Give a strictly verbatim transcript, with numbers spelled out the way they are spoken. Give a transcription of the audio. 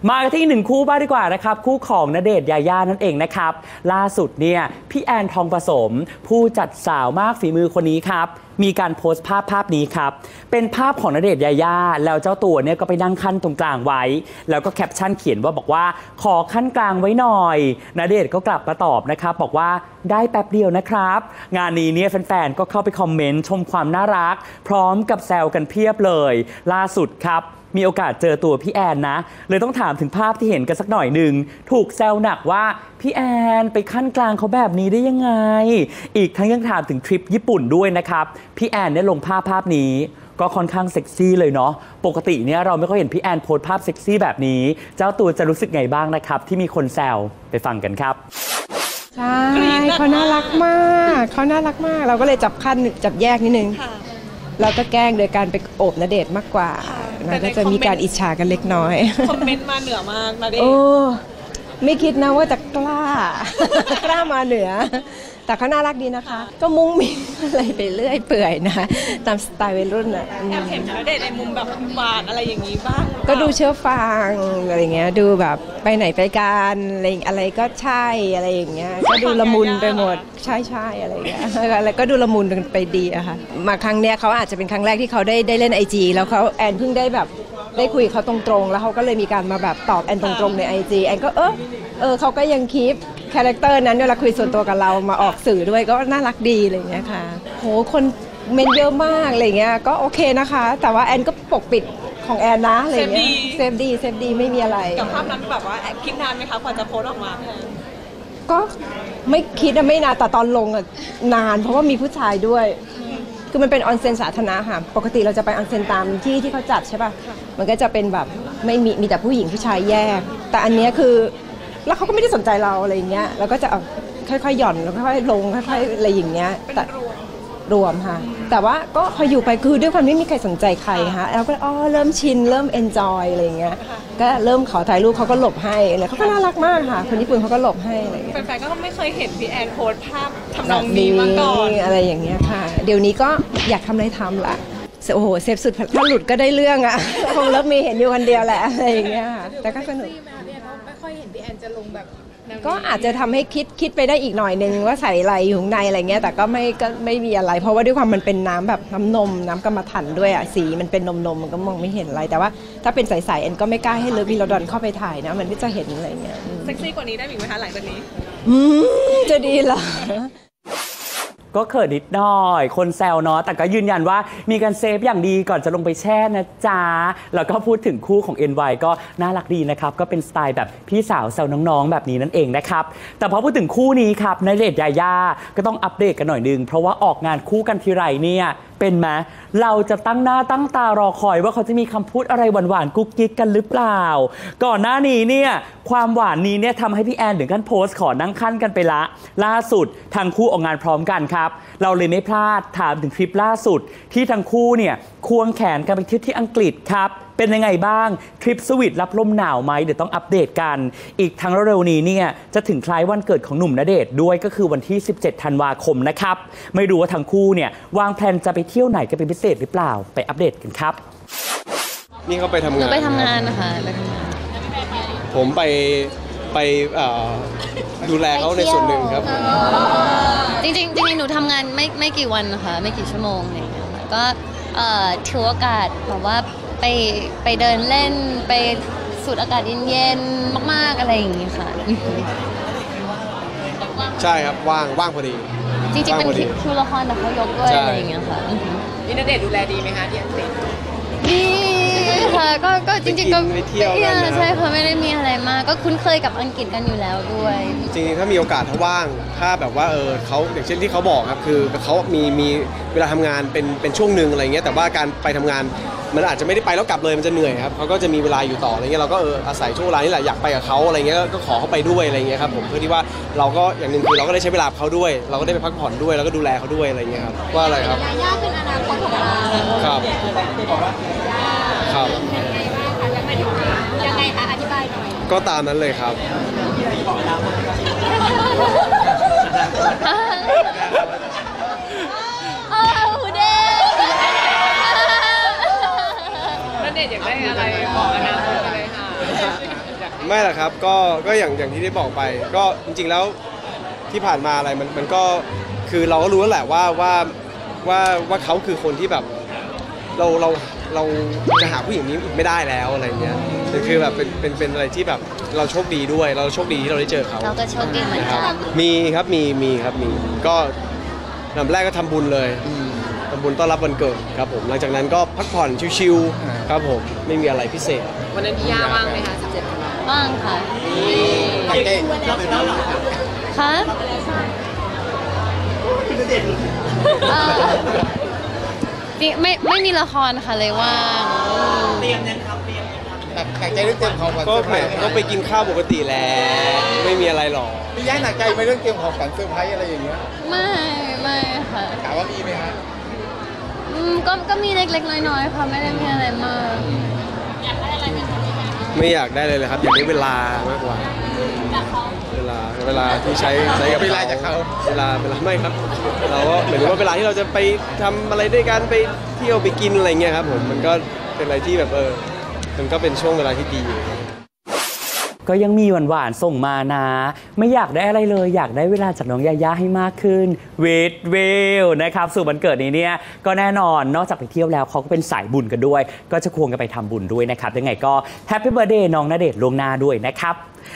มาที่หนึ่งคู่บ้างดีกว่านะครับคู่ของณเดชน์ยาย่านั่นเองนะครับล่าสุดเนี่ยพี่แอนทองผสมผู้จัดสาวมากฝีมือคนนี้ครับมีการโพสต์ภาพภาพนี้ครับเป็นภาพของณเดชน์ยาย่าแล้วเจ้าตัวเนี่ยก็ไปนั่งขั้นตรงกลางไว้แล้วก็แคปชั่นเขียนว่าบอกว่าขอขั้นกลางไว้หน่อยณเดชน์ก็กลับมาตอบนะครับบอกว่าได้แป๊บเดียวนะครับงานนี้เนี่ยแฟนๆก็เข้าไปคอมเมนต์ชมความน่ารักพร้อมกับแซวกันเพียบเลยล่าสุดครับมีโอกาสเจอตัวพี่แอนนะเลยต้องถามถึงภาพที่เห็นกันสักหน่อยหนึ่งถูกแซวหนักว่าพี่แอนไปขั้นกลางเขาแบบนี้ได้ยังไงอีกทั้งยังถามถึงทริปญี่ปุ่นด้วยนะครับพี่แอนเนี่ยลงภาพภาพนี้ก็ค่อนข้างเซ็กซี่เลยเนาะปกติเนี่ยเราไม่ค่อยเห็นพี่แอนโพสภาพเซ็กซี่แบบนี้เจ้าตัวจะรู้สึกไงบ้างนะครับที่มีคนแซวไปฟังกันครับใช่เขาน่ารักมากเขาน่ารักมากเราก็เลยจับขั้นจับแยกนิดนึงเราก็แกล้งโดยการไปโอบณเดชน์มากกว่าแล้วก็จะมีการอิจฉากันเล็กน้อยคอมเมนต์มาเหนือมากณเดชน์โอ้ไม่คิดนะว่าจะกล้ากล้ามาเหนือแต่เขาน่ารักดีนะคะก็มุ้งมิ้งอะไรไปเรื่อยเปื่อยนะตามสไตล์วัยรุ่นอ่ะแอบเห็นณเดชน์ในมุมแบบหวานอะไรอย่างนี้บ้างก็ดูเชื่อฟังอะไรเงี้ยดูแบบไปไหนไปกันอะไรอะไรก็ใช่อะไรอย่างเงี้ยก็ดูละมุนไปหมดใช่ใช่อะไรเงี้ยอะไรก็ดูละมุนไปดีอะค่ะมาครั้งเนี้ยเขาอาจจะเป็นครั้งแรกที่เขาได้ได้เล่นไอจีแล้วเขาแอนเพิ่งได้แบบได้คุยเขาตรงๆแล้วเขาก็เลยมีการมาแบบตอบแอนตรงๆในไอจีแอนก็เออเออเขาก็ยังคีปคาแรคเตอร์นั้นเวลาคุยส่วนตัวกับเรามาออกสื่อด้วยก็น่ารักดีอะไรอย่างเงี้ยค่ะโหคนเมนเยอะมากอะไรเงี้ยก็โอเคนะคะแต่ว่าแอนก็ปกปิดของแอนนะอะไรเงี้ยเซฟดีเซฟดีไม่มีอะไรกับภาพนั้นแบบว่าคิดนานไหมคะกว่าจะโพสออกมาก็ไม่คิดนะไม่นานแต่ตอนลงอะนานเพราะว่ามีผู้ชายด้วยคือมันเป็นออนเซ็นสาธารณะค่ะปกติเราจะไปออนเซ็นตามที่ที่เขาจัดใช่ป่ะมันก็จะเป็นแบบไม่มีมีแต่ผู้หญิงผู้ชายแยกแต่อันนี้คือแล้วเขาก็ไม่ได้สนใจเราอะไรอย่างเงี้ยเราก็จะค่อยๆหย่อนแล้วค่อยๆลงค่อยๆอะไรอย่างเงี้ยแต่รวมค่ะแต่ว่าก็พออยู่ไปคือด้วยความไม่มีใครสนใจใครค่ะเราก็อ๋อเริ่มชินเริ่มเอนจอยอะไรอย่างเงี้ยก็เริ่มขอถ่ายรูปเขาก็หลบให้อะไรเขาก็น่ารักมากค่ะคนญี่ปุ่นเขาก็หลบให้อะไรอย่างเงี้ยแฟนๆก็ไม่เคยเห็นพี่แอนโพสภาพทำนองนี้มาก่อนอะไรอย่างเงี้ยค่ะเดี๋ยวนี้ก็อยากทำอะไรทำละโอ้โหเซฟสุดถ้าหลุดก็ได้เรื่องอ่ะคงเลิกมีเห็นอยู่คนเดียวแหละอะไรอย่างเงี้ยแต่ก็สนุกไม่ค่อยเห็นพี่แอนจะลงแบบก็อาจจะทำให้คิดคิดไปได้อีกหน่อยนึงว่าใส่อะไรอยู่ข้างในอะไรเงี้ยแต่ก็ไม่ก็ไม่มีอะไรเพราะว่าด้วยความมันเป็นน้ำแบบน้ำนมน้ำกรรมฐานด้วยอ่ะสีมันเป็นนมนมมันก็มองไม่เห็นอะไรแต่ว่าถ้าเป็นใสๆเอ็นก็ไม่กล้าให้เลิฟวีโรดอนเข้าไปถ่ายนะมันก็จะเห็นอะไรเงี้ยเซ็กซี่กว่านี้ได้อีกไหมคะหลังจากนี้อืมจะดีเหรอก็เขินนิดหน่อยคนแซวเนาะแต่ก็ยืนยันว่ามีการเซฟอย่างดีก่อนจะลงไปแช่นะจ๊ะแล้วก็พูดถึงคู่ของ เอ็น วาย ก็น่ารักดีนะครับก็เป็นสไตล์แบบพี่สาวแซวน้องๆแบบนี้นั่นเองนะครับแต่พอพูดถึงคู่นี้ครับณเดชน์ยาย่าก็ต้องอัปเดตกันหน่อยนึงเพราะว่าออกงานคู่กันทีไรเนี่ยเป็นไหมเราจะตั้งหน้าตั้งตารอคอยว่าเขาจะมีคำพูดอะไรหวานๆกุ๊กกิ๊กกันหรือเปล่าก่อนหน้านี้เนี่ยความหวานนี้เนี่ยทำให้พี่แอนถึงขั้นโพสต์ขอนั่งขั้นกันไปละล่าสุดทั้งคู่ออกงานพร้อมกันครับเราเลยไม่พลาดถามถึงคลิปล่าสุดที่ทั้งคู่เนี่ยควงแขนกันไปเที่ยวที่อังกฤษครับเป็นยังไงบ้างทริปสวีทรับลมหนาวไหมเดี๋ยวต้องอัปเดตกันอีกทั้งเร็วๆนี้เนี่ยจะถึงคล้ายวันเกิดของหนุ่มณเดชน์ด้วยก็คือวันที่สิบเจ็ดธันวาคมนะครับไม่รู้ว่าทั้งคู่เนี่ยวางแผนจะไปเที่ยวไหนกันเป็นพิเศษหรือเปล่าไปอัปเดตกันครับนี่เขาไปทำงานไปทำงานนะคะไปทำงานผมไปไปดูแลเขาในส่วนหนึ่งครับจริงๆจริงๆหนูทำงานไม่ไม่กี่วันนะคะไม่กี่ชั่วโมงอะไรอย่างเงี้ยก็ถือโอกาสแบบว่าไปไปเดินเล่นไปสูดอากาศเย็นๆมากๆอะไรอย่างงี้ค่ะใช่ครับว่างว่างพอดีจริงๆเป็นคิวละครแต่เขายกด้วยอะไรอย่างเงี้ยค่ะพี่ณเดชน์ดูแลดีไหมคะที่อังกฤษดีค่ะก็ก็จริงๆก็ไปเที่ยวกันใช่ค่ะไม่ได้มีอะไรมากก็คุ้นเคยกับอังกฤษกันอยู่แล้วด้วยจริงๆถ้ามีโอกาสถ้าว่างถ้าแบบว่าเออเขาอย่างเช่นที่เขาบอกครับคือเขามีมีเวลาทำงานเป็นเป็นช่วงหนึ่งอะไรเงี้ยแต่ว่าการไปทำงานมันอาจจะไม่ได้ไปแล้วกลับเลยมันจะเหนื่อยครับเขาก็จะมีเวลาอยู่ต่ออะไรเงี้ยเราก็เอออาศัยช่วงเวลานี้แหละอยากไปกับเขาอะไรเงี้ยก็ขอเขาไปด้วยอะไรเงี้ยครับผมเพื่อที่ว่าเราก็อย่างหนึ่งคือเราก็ได้ใช้เวลาเขาด้วยเราก็ได้ไปพักผ่อนด้วยแล้วก็ดูแลเขาด้วยอะไรเงี้ยครับว่าอะไรครับยาย่าเป็นอนาคตของเราครับครับยังไงคะอธิบายหน่อยก็ตามนั้นเลยครับโอ้เด็กณเดชน์อยากได้อะไรบอกอนาคตเลยค่ะไม่หรอกครับก็ก็อย่างอย่างที่ได้บอกไป ก็จริงๆแล้วที่ผ่านมาอะไรมันมันก็คือเราก็รู้แล้วแหละว่าว่าว่าว่าเขาคือคนที่แบบเราเราเราจะหาผู้หญิงนี้อีกไม่ได้แล้วอะไรเงี้ยแต่คือแบบเป็นเป็นเป็นอะไรที่แบบเราโชคดีด้วย เราโชคดีที่เราได้เจอเขาเราก็โชคดีเหมือนนะคกัรับนมีครับมีมีครับมีก็ลำแรกก็ทำบุญเลยทำบุญต้อนรับวันเกิดครับผมหลังจากนั้นก็พักผ่อนชิวๆครับผมไม่มีอะไรพิเศษวันนั้นพี่ย่าว่างไหมคะสิบเจ็ดธันวาคมบ้างค่ะคะเอ่อนี่ไม่ไม่มีละครค่ะเลยว่างหนักใจเรื่องเตรียมของขวัญก็เซอร์ไพแหมรส์ก็ไปกินข้าวปกติแหล้ว ไม่มีอะไรหรอกพี่ย่าหนักใจไหมเรื่องเตรียมของขวัญเซอร์ไพรส์อะไรอย่างเงี้ยไม่ไม่ค่ะถามว่ามีไหมฮะอืมก็ก็มีเล็กๆน้อยๆค่ะไม่ได้มีอะไรมากไม่อยากได้เลยเลยครับ อยากได้เวลามากกว่า เวลาเวลาที่ใช้ใช้กับเวลาจากเขาเวลาเวลาไม่ครับ เราก็เหมือนว่าเวลาที่เราจะไปทำอะไรด้วยกันไปเที่ยวไปกินอะไรเงี้ยครับผมมันก็เป็นอะไรที่แบบเออมันก็เป็นช่วงเวลาที่ดีก็ยังมีหวานๆส่งมานะ ไม่อยากได้อะไรเลย อยากได้เวลาจากน้องยาย่าให้มากขึ้นเวทเวลนะครับสู่วันเกิดนี้เนี่ยก็แน่นอนนอกจากไปเที่ยวแล้วเขาก็เป็นสายบุญกันด้วย ก็จะควงกันไปทำบุญด้วยนะครับยังไงก็แฮปปี้เบิร์ธเดย์น้องณเดชน์ล่วงหน้าด้วยนะครับ